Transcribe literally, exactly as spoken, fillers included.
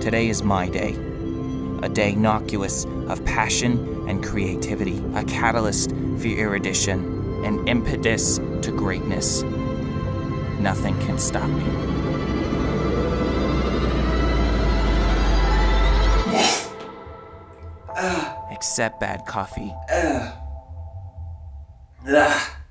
Today is my day. A day innocuous of passion and creativity, a catalyst for erudition, an impetus to greatness. Nothing can stop me. Except bad coffee. Ugh. Ugh.